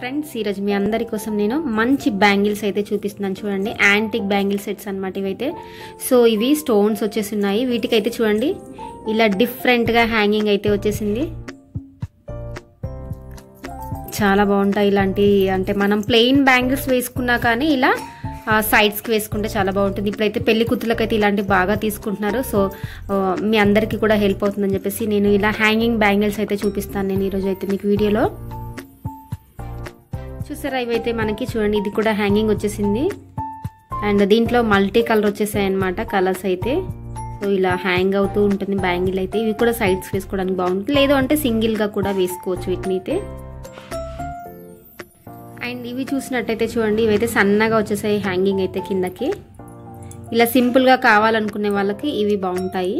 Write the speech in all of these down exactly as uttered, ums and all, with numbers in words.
Friends ఈరోజు మీ అందరి కోసం నేను మంచి బ్యాంగిల్స్ అయితే చూపిస్తున్నాను చూడండి. యాంటిక్ బ్యాంగిల్ సెట్స్ అన్నమాట ఇవైతే. సో ఇవి స్టోన్స్ వచ్చేసి ఉన్నాయి. వీటికైతే చూడండి ఇలా డిఫరెంట్గా హ్యాంగింగ్ అయితే వచ్చేసింది. చాలా బాగుంటాయి ఇలాంటి, అంటే మనం ప్లెయిన్ బ్యాంగిల్స్ వేసుకున్నా కానీ ఇలా సైడ్స్కి వేసుకుంటే చాలా బాగుంటుంది. ఇప్పుడైతే పెళ్లి కూతుర్లకైతే ఇలాంటివి బాగా తీసుకుంటున్నారు. సో మీ అందరికీ కూడా హెల్ప్ అవుతుందని చెప్పేసి నేను ఇలా హ్యాంగింగ్ బ్యాంగిల్స్ అయితే చూపిస్తాను నేను ఈరోజు అయితే మీకు వీడియోలో. చూసారా ఇవైతే మనకి చూడండి, ఇది కూడా హ్యాంగింగ్ వచ్చేసింది అండ్ దీంట్లో మల్టీ కలర్ వచ్చేసాయి అనమాట కలర్స్ అయితే. సో ఇలా హ్యాంగ్ అవుతూ ఉంటుంది బ్యాంగిల్ అయితే. ఇవి కూడా సైడ్స్ వేసుకోవడానికి బాగుంటుంది, లేదు అంటే సింగిల్గా కూడా వేసుకోవచ్చు వీటిని అయితే. అండ్ ఇవి చూసినట్టయితే చూడండి, ఇవైతే సన్నగా వచ్చేసాయి హ్యాంగింగ్ అయితే కిందకి. ఇలా సింపుల్గా కావాలనుకునే వాళ్ళకి ఇవి బాగుంటాయి.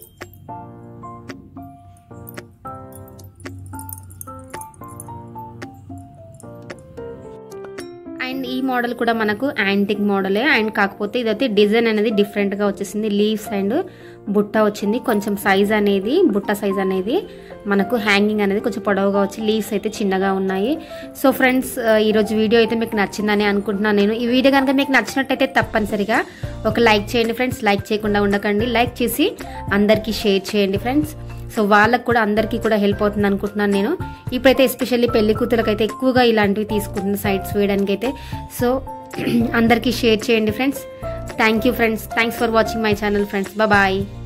అండ్ ఈ మోడల్ కూడా మనకు యాంటిక్ మోడలే, అండ్ కాకపోతే ఇదైతే డిజైన్ అనేది డిఫరెంట్గా వచ్చేసింది. లీవ్స్ అండ్ బుట్ట వచ్చింది. కొంచెం సైజ్ అనేది బుట్ట సైజ్ అనేది మనకు హ్యాంగింగ్ అనేది కొంచెం పొడవుగా వచ్చి లీవ్స్ అయితే చిన్నగా ఉన్నాయి. సో ఫ్రెండ్స్ ఈరోజు వీడియో అయితే మీకు నచ్చిందని అనుకుంటున్నాను నేను. ఈ వీడియో కనుక మీకు నచ్చినట్టయితే తప్పనిసరిగా ఒక లైక్ చేయండి ఫ్రెండ్స్. లైక్ చేయకుండా ఉండకండి, లైక్ చేసి అందరికీ షేర్ చేయండి ఫ్రెండ్స్. సో వాళ్ళకు కూడా అందరికీ కూడా హెల్ప్ అవుతుంది అనుకుంటున్నాను నేను. ఇప్పుడైతే ఎస్పెషల్లీ పెళ్లి కూతురుకైతే ఎక్కువగా ఇలాంటివి తీసుకుంటున్న సైడ్స్ వేయడానికి అయితే. సో అందరికీ షేర్ చేయండి friends. Thank you friends. Thanks for watching my channel friends. Bye.